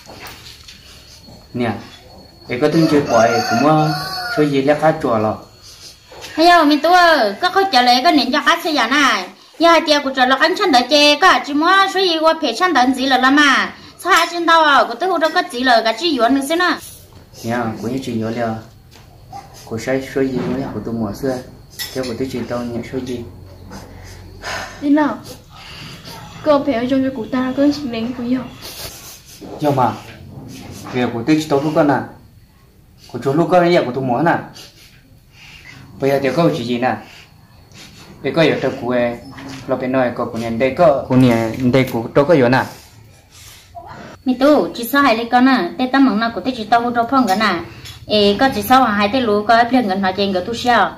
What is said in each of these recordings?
nè để có tin chơi bỏi cũng số gì lẽ khá chùa rồi hay giờ mình tôi có khâu trả lời có nên cho khách xây nhà này giờ tiệc của trời là khánh chân đợi chè có chỉ mua số gì qua phía chân đợi gì là mà sao hai chân tao của tôi không có gì là cái chỉ yuan nữa xem nào nè của những chuyện nhỏ liền của sai số gì mới của tôi mùa xưa theo của tôi chỉ tao nhẹ số gì đi nào cô phải cho cụ ta có chuyện đến của nhau nhưng mà việc của tôi chỉ tao lúc con nè của chú lúc con này của tôi muốn nè bây giờ thì có chuyện gì nè để có ở trong của lo bên ngoài có của nhà đây có của nhà đây của tôi có gì nè mình tu chỉ sao hai lấy con nè để tao mong nào của tôi chỉ tao hỗ trợ phong cái nè có chỉ sao hai tay lú có tiền ngân hoa tiền cái tu sao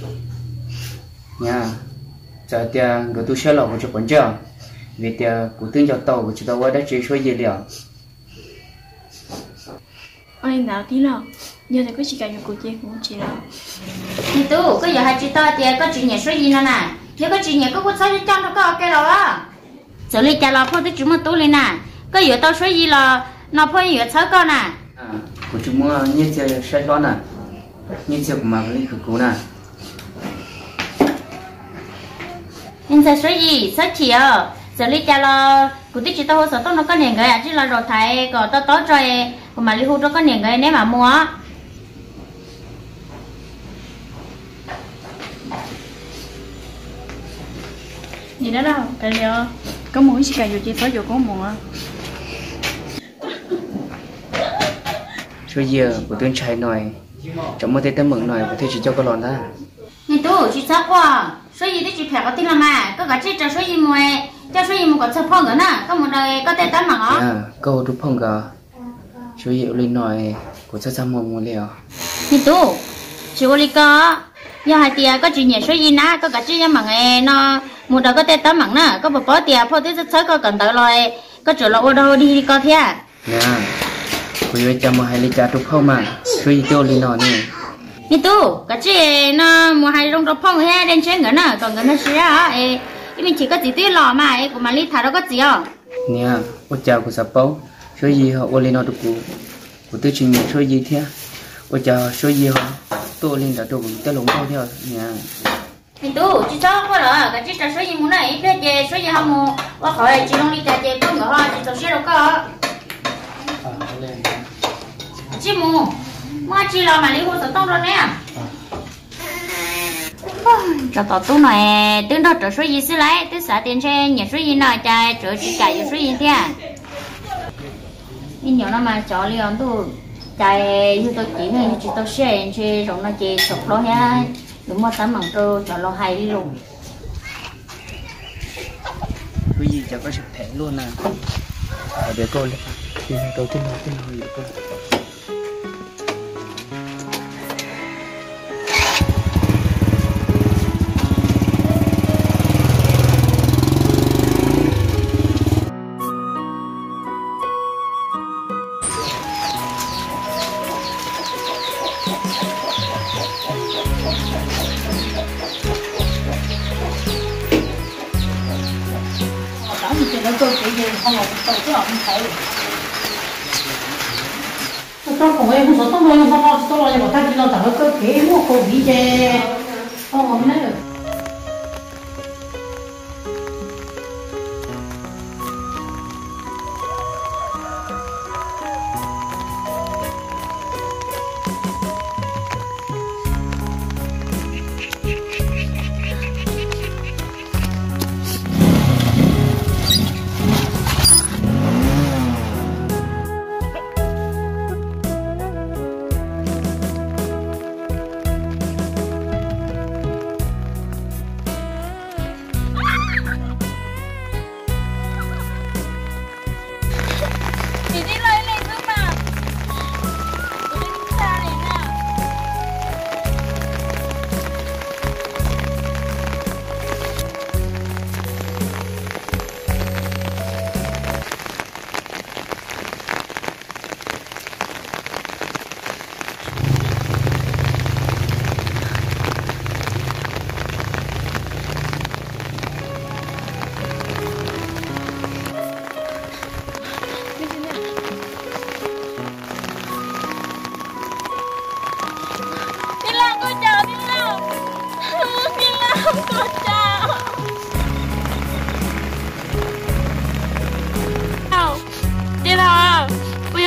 nha giờ tiền cái tu sao là của chú quan trọng vì tiền của tương cho tàu của chú tàu đã chỉ số gì liền anh nào tí nào giờ thì có chỉ cần của chị cũng chỉ là mình tu có giờ hai chị tao tiền có chuyện nhà số gì nữa nè nếu có chuyện nhà có cuốn sách cho nó có cái rồi á xử lý trả lo phong tới chúng mà tu lên nè có giờ tao số gì là nó phải giờ sáu con nè của chúng mua như chơi sai đó nè như chơi mà cái của nè nhưng sao số gì số chỉ xử lý trả lo của tôi chỉ tao hỗ trợ tao nó có nền cái chứ là rồi thấy có tao tốt rồi của mà lý hưu nó có nền cái nếu mà mua gì đó đâu tại vì có muốn chỉ cần chị phải vô có muốn số gì của tôi chạy nồi trong một tết mừng nồi của tôi chỉ cho cái lon đó nhìn tu chỉ sao qua số gì tôi chỉ phải có tin là mà có cả chết cho số gì mua cho số gì mua có sắp phong nữa nè có một đời có tên tán mà ó câu đúng phong cả số gì lên nồi của sao sao mua liều nhìn tu chỉ có lý có giờ hai tia có chuyện nhẹ số gì nè có cả chuyện mà nghe nó một đời có tên tán mà nè có một bó tia phô tới rất có cần tới rồi có chỗ là ô đâu đi có thế à nha bây giờ chăm một hai ly trà trúc không mà số gì tiêu lên nồi nè nhìn tu cái chuyện nó một hai đồng phong he đến chơi nữa nè còn cái nó xí á mình chỉ có chỉ tiêu lò mà của mà lý thả đâu có gì à nha ô chào của sập báu số gì họ ô lên nồi của tôi chỉ nhận số gì thế ô chào số gì họ tôi lên đã đồ tôi lồng bao theo nha mình tu chỉ cho có là cái chuyện số gì muốn này cái gì số gì không mua qua khỏi chỉ long đi trả tiền có ngỡ chỉ tao sẽ đâu có chỉ mua chỉ lo mà lý hưu tao rồi nè cho tao tu này tương đó trở số gì xí lấy tới xã tiền xe nhà số gì nào chạy trở chỉ chạy số gì thế nhưng nhiều năm mà cho liền tu chạy như tôi chỉ người chỉ tao xe chỉ rồi nó chỉ sụp đó ha đúng mà tấm bằng trâu cho lo hay đi luôn cái gì cho có sự thể luôn nè để cô lên đầu tiên rồi cô tôi không em không tôi nói mà ta chỉ lo tao có cái mua cổ bị chè không nói được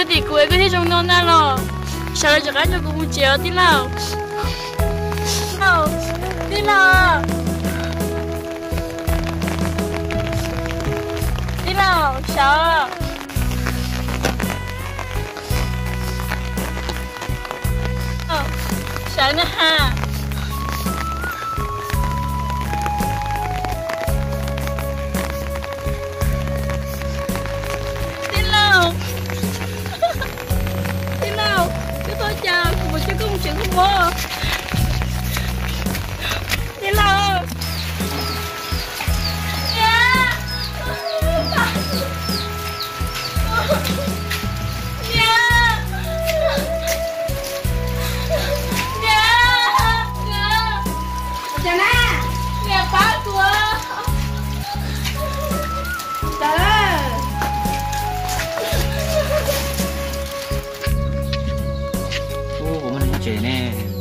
cái thì cuối cái thì trong non na lo sao lại chẳng ai cho cũng chéo tí nào tí nào sao sao nữa ha chào một chiếc công chuyện không có đi nào 姐呢？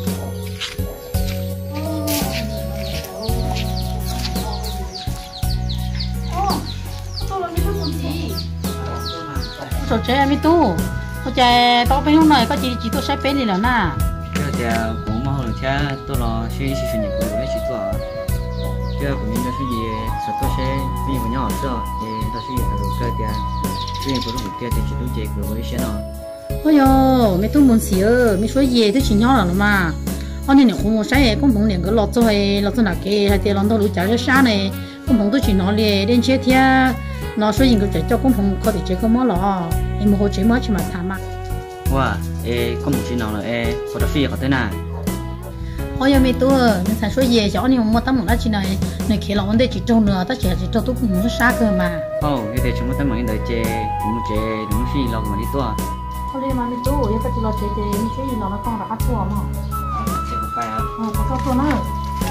Rồi trẻ mi tu, có trẻ tao bên lúc này có chỉ tôi sẽ bên đi là na. Cái trẻ cũng mau rồi cha, tôi lo suy suy nhật của đấy chỉ tôi. Cái của mình là suy gì, sao tôi sẽ vì một nhỏ sợ, thì tôi suy gì là cái trẻ, suy của lúc kia thì chỉ tôi chơi của với xe nó. Ôi yo, mẹ tôi muốn xíu, mẹ nói gì tôi chỉ nhỏ rồi mà. Anh này không muốn sai, con bông liền cái lọt cho nào cái hay thì lọt đâu lúa chả cho sáng này, con bông tôi chỉ nói liền đến chế thia, nó nói gì cái cho con bông có thể chế con mỏ lọ, em mua chế mỏ chỉ mà thảm mà. Wow, con bông chỉ nói là có thể phi có thế nào? Ôi yo mẹ tôi, mình sản xuất gì cho anh không mua tấm một lá chỉ này khi là vấn đề chỉ trâu nữa, ta chỉ trâu tôi cũng muốn sát cơ mà. Cái để chúng ta mới đợi chế, muốn chế đúng phi lo mà đi tua. Thôi đi mà mẹ tôi, giờ ta chỉ lo chế mình chế gì nó con đã cắt tua mà. Phải à? Có sao tua nữa.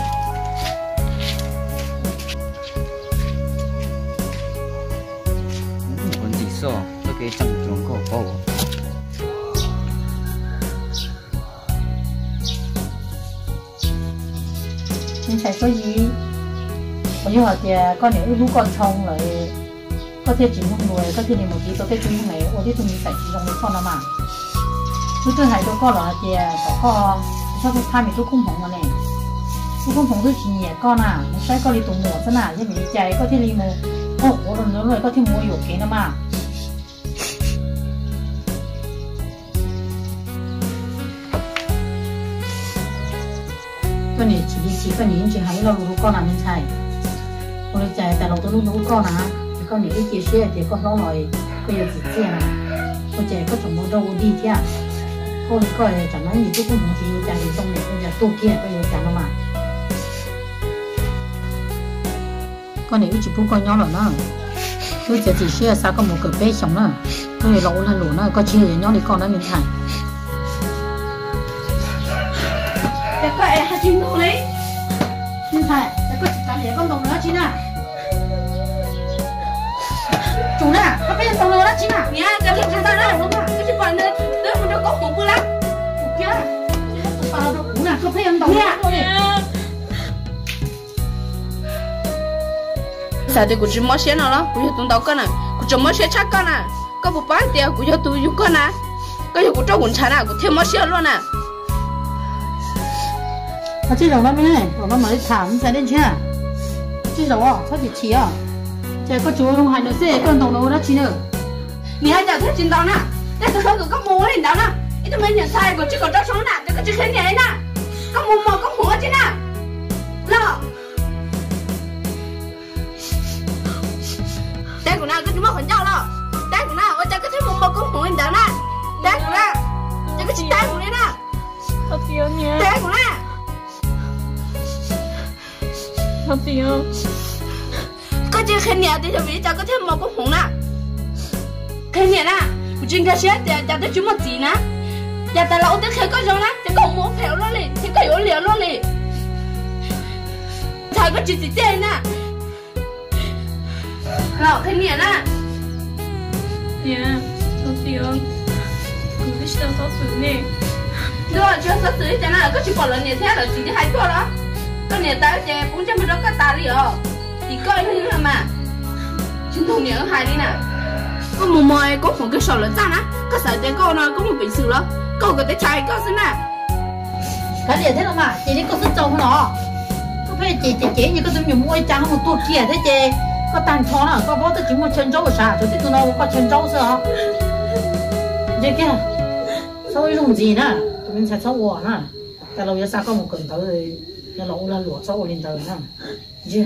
Còn gì sao? Tôi cái chẳng trồng cổ. Mình sản xuất gì? Bây giờ thì con nếu lúc con trồng lại có thể chỉ một người, có thể đi một tí tôi cái chung này, ở đây tôi mình phải chỉ dùng một con mà. Lúc tôi thấy tôi có là thì có sao tôi thay mình tôi không hỏng này, tôi không hỏng tôi chỉ nhẹ con à, mình sai con đi tụng mùa thế nào, chứ mình đi chạy có thể đi mua, rồi có thể mua nhiều cái nữa mà. Con này chỉ con này chỉ hay là lúc con làm mình chạy, con đi chạy tại lúc con à. Con này chia sẻ thì con nói rồi, có nhiều gì chứ à, con trẻ có chồng đâu đi thế à, con coi chẳng nói gì tôi cũng không chịu trả tiền trong này, con nhà tu kia có nhiều trả đâu mà, con này chỉ phụ con nhỏ rồi đó, tôi chỉ sẻ sao có một cái bé sống nữa, tôi lỗ là lỗ nữa, có chia nhỏ thì con nó mình thải. Để coi hai chim đâu đấy, mình thải, để coi cả để con đồng nữa chứ nào. Chủ nè, có phải tao nói đó chứ nào? nhá, cái gì chúng ta đã đúng không? Cái gì còn nữa, đứa mình nó có khủng bố lắm. Kia, tao đâu cũng là có phải tao nói. Sao thì cũng chỉ mất xe nào đó, cũng cho tụi tao con à, cũng chỉ mất xe chắc con à, có một bán tiền cũng cho tụi chúng con à, có nhiều cũng cho quần chán à, cũng thêm mất xe luôn à. Nó chỉ đầu nó mới, đầu nó mới thảm sẽ đến chưa? Chỉ đầu à, sao thì chỉ à? Chị có chú không hay nữa xe con đồng đâu đó chị nữa. Nè giờ thế chính đó nè, để tôi không có mua cái đó nè, ít tôi mới nhận sai của chị còn trong sống nè, để có chị khen nhảy nè, có mua mà có mua chứ nè, lo. Đây của nào cái chúng nó còn nhau lo, đây của nào, ở đây có thể mua mà có mua đó nè, đây của nào, đây có chị đây của nè, Thật tiêu nhé. đây của nè, Thật tiêu. có chị khen nhảy thì cho vì cho có thể mua có mua nè, khen nhảy nè, của chị cái xe thì cho tới chúng một gì nè. Giờ ta lâu tới khi có giống á, thì còn muốn phèo luôn đi, thì có yếu liều luôn đi. Thầy có chuyện gì chơi nè. Lọ cái miệng á. Nè, thật tiêu. Cứ biết sao sao xử nè. Rồi, chưa sao xử thế nào, có chuyện bỏ lần nhẹ thế là chỉ hay thôi đó. Có nhẹ ta chơi, cũng chẳng biết đó có ta đi ở. Thì coi như là mà. Chúng tôi nhớ hai đi nè. có một mồi có một cái sầu lớn ra nè có sợ cho con nó có một bình sữa đó con có thể chạy con xin nè cái gì thế nào mà chị đi có sức trâu nó có phải chị như cái tụi mình mua trang một tuột kia thế chị có tàn chó nào có bao tôi chỉ mua chân trâu sao cho tụi nó có chân trâu sao vậy kia sao dùng gì nè tụi mình sẽ xấu quả nè tại lâu giờ sao có một cẩn thận rồi nó lỗ là lụa xấu lên tới nè gì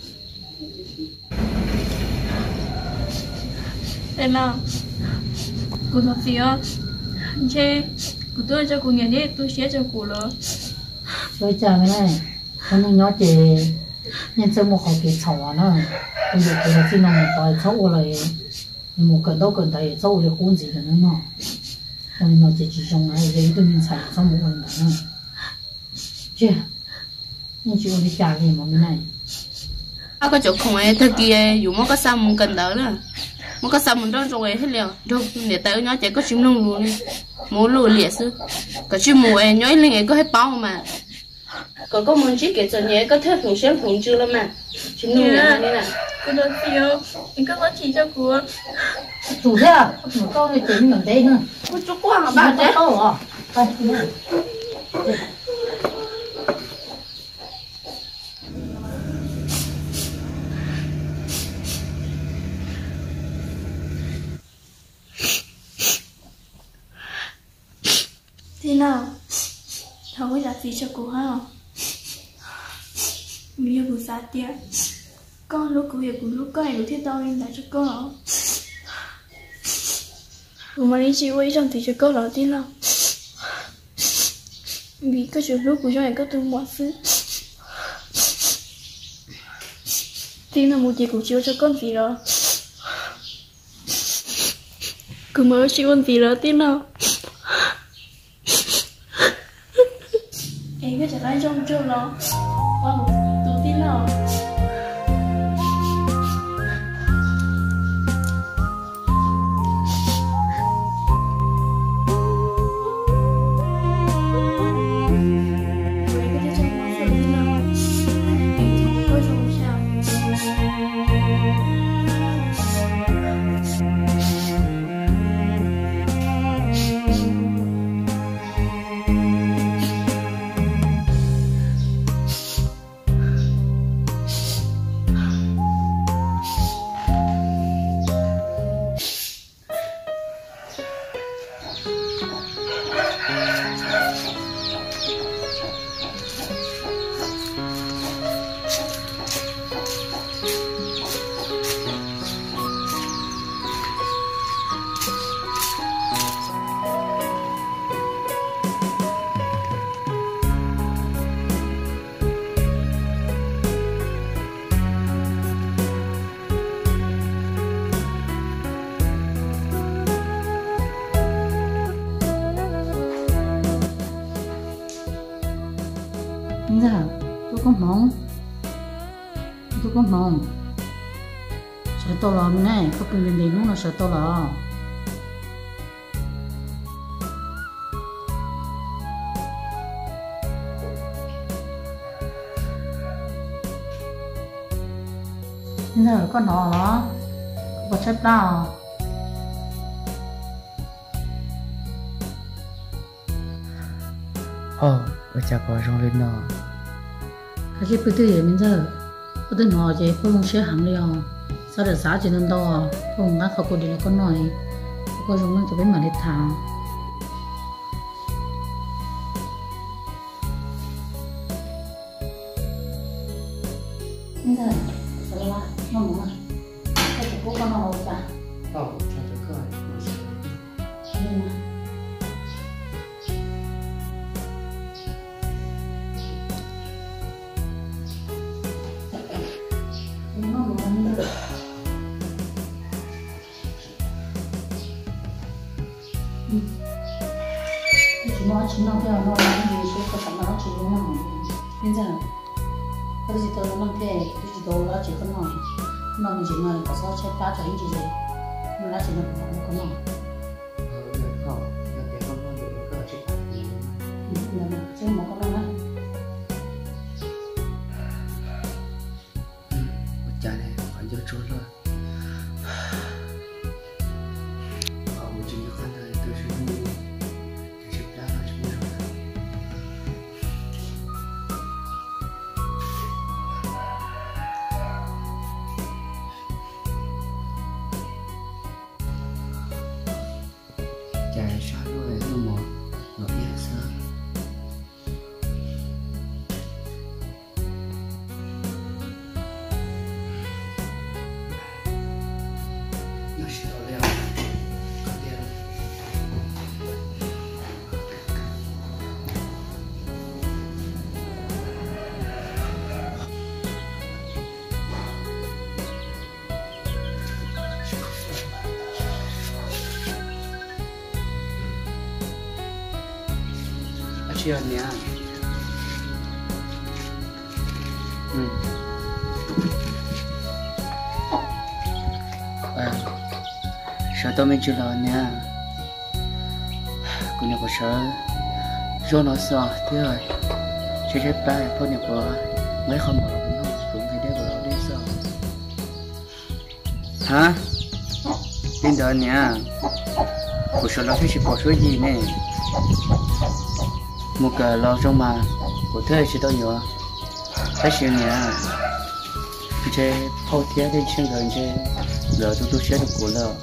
em nào cô thật gì á chê cô tôi cho cô nghe đi tôi sẽ cho cô rồi rồi chào cái này con nó nhớ chị nhân sinh một học kỳ xấu nữa bây giờ cô là xin nó một bài xấu rồi một cẩn đâu cẩn thận xấu thì không gì nữa mà còn nó chỉ trong này để tôi mình xài xong một lần nữa chứ nhưng chị đi trả gì mà cái này có chỗ không ấy thật kia dùng một cái sao một cần đỡ nữa một cái sao một đôi rồi hết liền rồi để tới nó chỉ có chim lông luôn mua lùi liệt sư có chim mùa ấy nhói lên ấy có hết bao mà có muốn chỉ kể cho nhé có thể phụng xem phụng chưa lắm mà chim lông này nè cô nói phiêu anh có nói chỉ cho cô chủ thế à một câu này tính ở đây nữa cô chúc quá hả bạn đấy đây thế nào thằng có đặt gì cho cô hả bây giờ cô xa tiệt con lúc cô hiểu cô lúc có hiểu thế tao nên đặt cho cô hả cô mà đi chịu ấy trong thì cho cô đó thế nào vì cái chuyện lúc của cho em có tôi mua xứ tin là một chị cũng chịu cho con gì đó cứ mới chịu con gì đó tin nào em cứ trả lại trong trường nó tự tin nào giờ tôi có mong sợ tôi làm này có quyền đến đấy nó sợ tôi là giờ con nó có chấp nào ở chả có rong lên nó cái gì bây giờ mình giờ có tên họ chứ không sẽ hàng liao sao để giá chỉ nên to không ngắt khó đi là con nói có giống như cho bên mà đi thảo bây giờ sao là ngon mà cái của con nó hộp à cho cơ chúng nó theo nó làm gì số có tầm nó chỉ nó bây giờ cái gì tôi nó thế cái gì tôi nó chỉ có nó mình chỉ nói có sao chết cá cho anh chị gì nó là chỉ nó không có nó không là cái con nó được cơ chỉ là chứ mà có nó một cha này phải vô chỗ rồi chạy xa rồi nó mò nó biết sao nó sẽ leo chưa nhỉ sợ tôi mình chưa lo nha cô nhà có sợ do nó sợ thế rồi chơi chơi bài cô nhà có mấy không mở cũng không cũng phải để vào đấy sao hả tin đó nha cô sợ nó sẽ bỏ số gì nè một cái lo trong mà của thế chỉ tao nhớ cái chuyện này chơi phô thiết đi trên đường chơi giờ tôi sẽ được của lo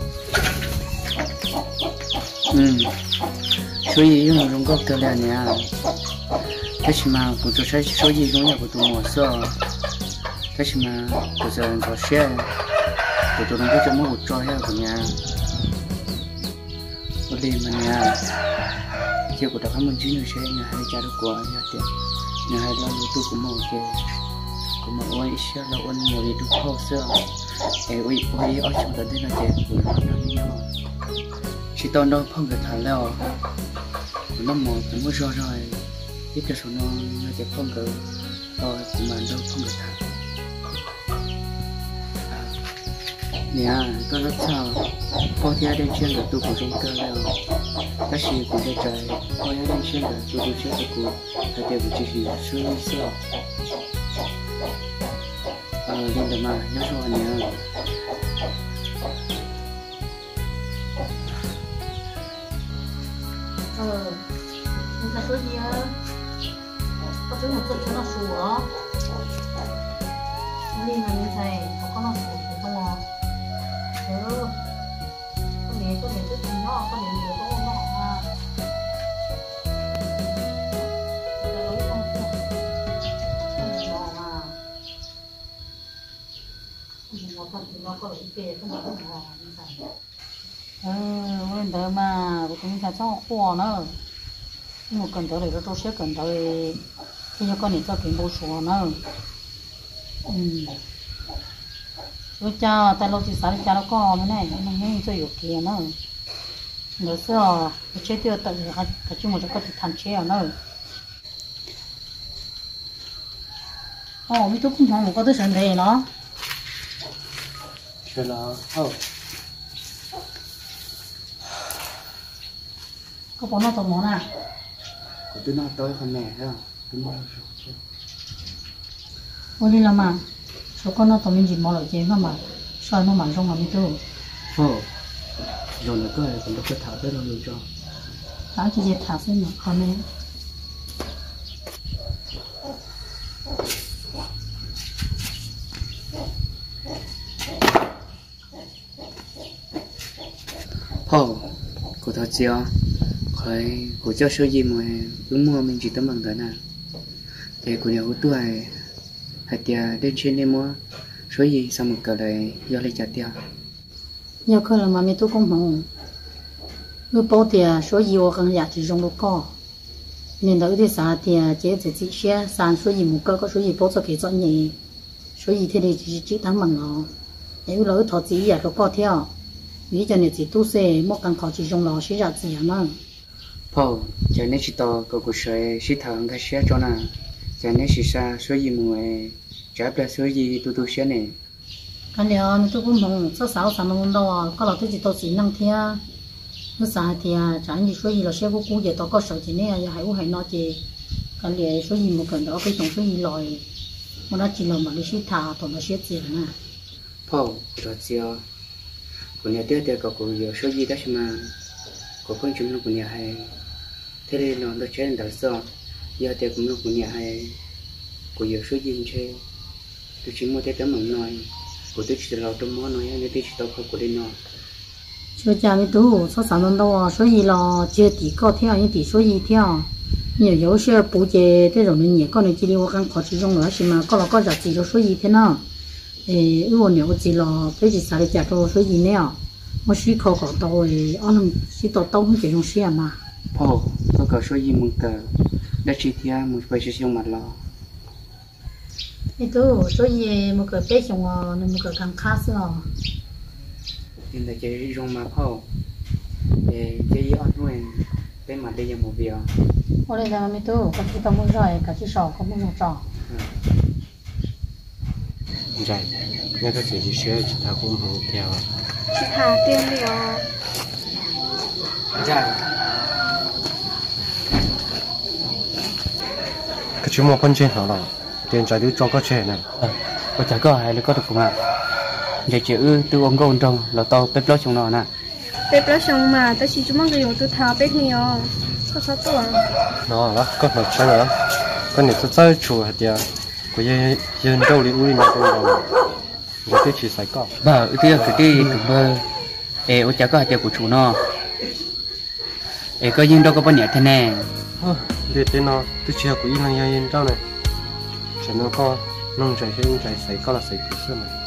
所以用中国这2年但是嘛不做些手艺中也不多么少但是嘛不是人做些不做那个怎么不做呀个呢我里面呢结果他们只有些人还加入过呀的你还老有都不么的kuma oi isha la on mo ni du pho sa e oi ở trong đó đây là chuyện của nó nhau chỉ tao nó phong cái thằng leo nó mò cũng có rồi biết cái số nó cái phong cái rồi cũng mà đâu phong cái thằng nè có rất sao có thể đến trên là tôi cũng trong cơ leo các chị cũng để trời có thể đến trên là tôi cũng chơi được hay đều chỉ suy sơ lên được mà nhớ rồi nhớ chúng ta số gì á có thứ một chút cho nó sủa đi mà như thầy có nó sủa thì không à có mẹ tôi tìm nó có mẹ nhiều có nó à nó có cái bề cái nó lên đó mà cũng phải cho khoa nữa một cần tới để tôi sẽ cần tới thì cho con này cho kiếm bổ sung nữa rồi cha tại lúc thì sáng cha nó có nữa này nó nghe cho nhiều kia nữa nữa sau chế tiêu tại cái chung một cái thì thành chế nữa mình tôi cũng không một cái thứ gì đấy nó chưa là có bọn nó tao món à của tôi nó tới con mẹ ha tôi mua ôi đi làm mà số con nó tao mình chỉ mua lại chế mà sao nó mặn trong mà mình tu rồi nó cứ còn nó cứ thả tới đâu cho thả chỉ để thả xem mà con này của thợ chiều khỏi của cho số gì mà đúng mua mình chỉ tấm bằng thế nào để của nhà của tôi hạt tiền đến trên đây mua số gì xong một cái này do lấy trả tiền nhiều khi là mà mình tôi cũng không người bảo tiền số gì我跟nhà chỉ dùng được có nên đó thì sao tiền chế chỉ xe sản số gì một cái có số gì bảo cho cái cho nhỉ số gì thì chỉ thắng bằng nó nếu lỡ thọ chỉ giờ nó có theo nghĩ cho nên chỉ tu sửa một căn khó chỉ dùng nó sẽ ra gì nữa cho nên chỉ to có cuộc sống chỉ thằng cái xe cho nào cho nên chỉ xa số gì mà trả ra số gì tu xe này cái này tôi cũng không sao sao nó đâu có là tôi chỉ tôi chỉ năng theo nó sao thì trả như số gì là xe của cũ giờ tôi có sợ chỉ này hay u hay nó chỉ cái này số gì một cần đó cái tổng số gì rồi mà nó chỉ là mà đi xí thà tổng nó xí tiền nè rồi chiều của nhà tiếp có của nhiều số gì đó mà có con chúng nó của nhà hay thế nên nó được chơi đào sơ giờ tiếp cũng nó của nhà hay của nhiều số gì chơi tôi chỉ mua tới tấm bằng nói của tôi chỉ là trong món nói nên tôi chỉ tao không của đây nó cho cha mi tu số sản phẩm đâu số gì là chưa tỷ có theo những tỷ số gì theo nhiều yếu sẽ bù chế thế rồi mình nhẹ con này chỉ đi qua căn khó chỉ dùng nữa xí mà có là có giá trị số gì thế nào ư nhiều chỉ là cái gì xài trả cho số gì nè mà suy khó có tàu thì anh làm suy tàu tàu không chỉ dùng xe mà Ồ, tôi có số gì mừng tờ đã chỉ thia một vài sự dùng mặt lo cái tu số gì một cái bé xong nên một cái càng khác rồi nên là chỉ dùng mặt phô để cái gì ăn nuôi cái mặt đây là một việc ở đây là mi tu có chỉ tao muốn rồi cả chỉ sò có muốn trò rồi nghe cái gì thì sửa chỉ thà cũng không theo chị thả tiền đi dạ cái chú mua con trên hả là tiền trái đứa cho có chuyện này có chả có ai là có được không ạ giờ chữ từ ông con trong là to bếp lót trong nó nè bếp đó xong mà tôi chỉ mong dùng tôi thả bếp nhiều có sao tuổi nó đó có một cái nữa con này tôi chơi chùa hạt tiền của dân đâu đi uống mà tôi làm giờ tôi chỉ xài cọ bà thì cái đi cũng bơ ô chả có hạt tiền của chủ nó có nhưng đâu có bao nhiêu thế này để tên nó tôi chỉ học của yên là yên đâu này chỉ nó có nông trái xài có là xài của sơn này